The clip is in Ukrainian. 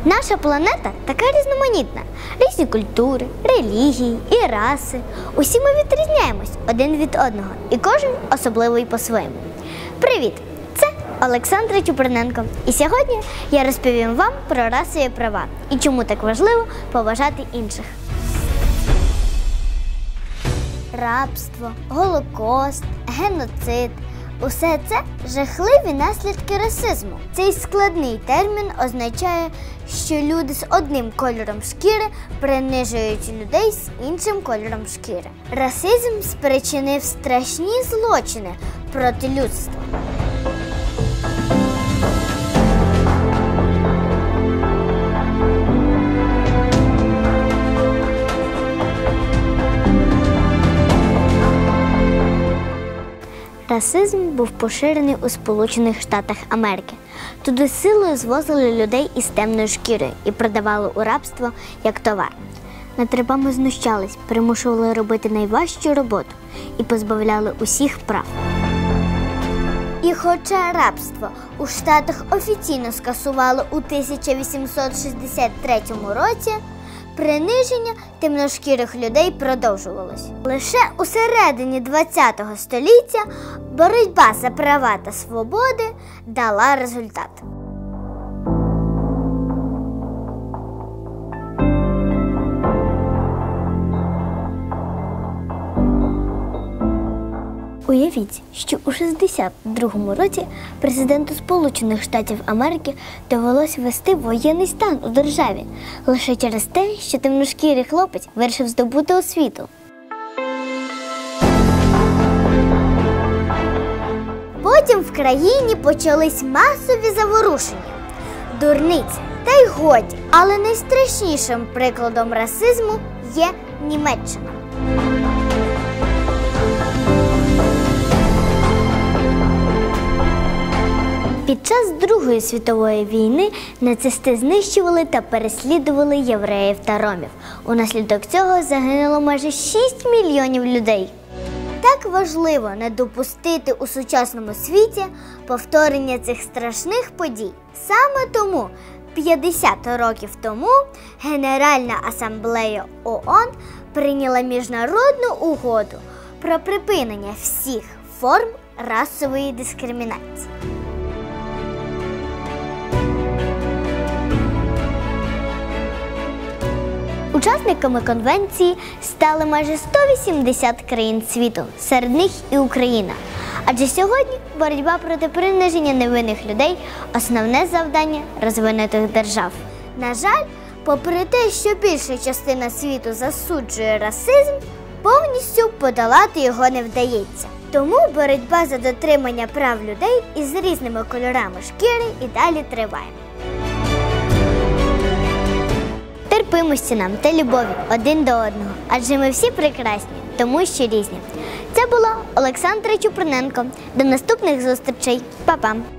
Наша планета така різноманітна. Різні культури, релігії і раси. Усі ми відрізняємось один від одного, і кожен особливий по-своєму. Привіт! Це Олександра Чуприненко. І сьогодні я розповім вам про расові права і чому так важливо поважати інших. Рабство, Голокост, геноцид – усе це жахливі наслідки расизму. Цей складний термін означає, що люди з одним кольором шкіри принижують людей з іншим кольором шкіри. Расизм спричинив страшні злочини проти людства. Расизм був поширений у Сполучених Штатах Америки. Туди силою звозили людей із темною шкірою і продавали у рабство як товар. Над рабами знущались, примушували робити найважчу роботу і позбавляли усіх прав. І хоча рабство у Штатах офіційно скасували у 1863 році, приниження темношкірих людей продовжувалось. Лише у середині ХХ століття боротьба за права та свободи дала результат. Уявіть, що у 62-му році президенту Сполучених Штатів Америки довелось ввести воєнний стан у державі лише через те, що темношкірий хлопець вирішив здобути освіту. Потім в країні почались масові заворушення. Дурниці, та й годі. Але найстрашнішим прикладом расизму є Німеччина. Під час Другої світової війни нацисти знищували та переслідували євреїв та ромів. Унаслідок цього загинуло майже 6 мільйонів людей. Так важливо не допустити у сучасному світі повторення цих страшних подій. Саме тому 50 років тому Генеральна асамблея ООН прийняла міжнародну угоду про припинення всіх форм расової дискримінації. Учасниками конвенції стали майже 180 країн світу, серед них і Україна. Адже сьогодні боротьба проти приниження невинних людей – основне завдання розвинутих держав. На жаль, попри те, що більша частина світу засуджує расизм, повністю подолати його не вдається. Тому боротьба за дотримання прав людей із різними кольорами шкіри і далі триває. Терпимості нам та любові один до одного, адже ми всі прекрасні, тому що різні. Це була Олександра Чуприненко. До наступних зустрічей. Па-па!